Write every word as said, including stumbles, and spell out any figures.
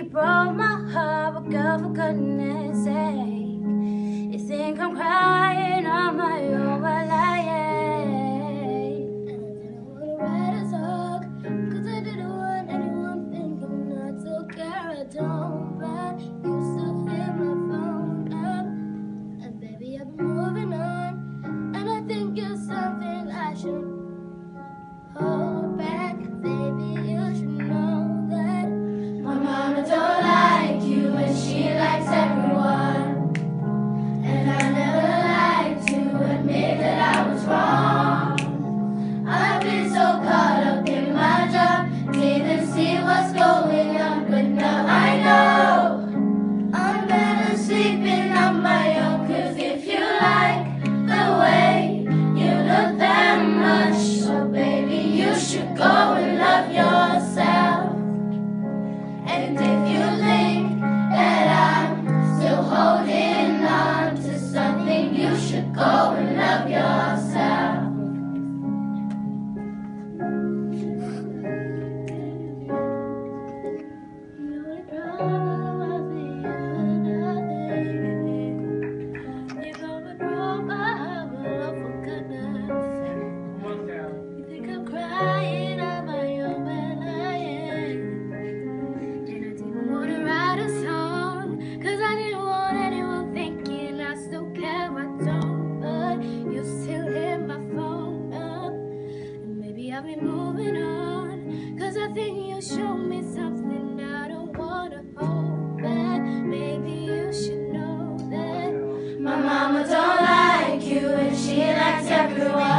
broke my heart, but girl, for goodness sake, you think I'm crying on my own, well I ain't. And I didn't wanna write a song, cause I didn't want anyone thinking not to care, I don't, but you still hit my phone up. And baby, I've been moving on, and I think you're something I should hold back. Baby, you should know that my mama don't like you, and she likes everyone. And I never like to admit that I was wrong. I've been so caught up in my job, didn't see what's going on, but now I know I'm better sleeping on my own. Cause if you like the way you look that much, so baby, you should go and love yourself. And if you think that I'm still holding on to something, you should go and love yourself. You would promise me nothing. You go and roll my heart, but oh, for goodness sake. You think I'm crying on my own, when I ain't. And I didn't wanna write a song, cause I didn't want anyone thinking I still care, I don't. But you still hit my phone up, and maybe I'll be moving on, cause I think you showed me something I don't wanna hold back. Maybe you should know that my mama don't like you, and she likes everyone.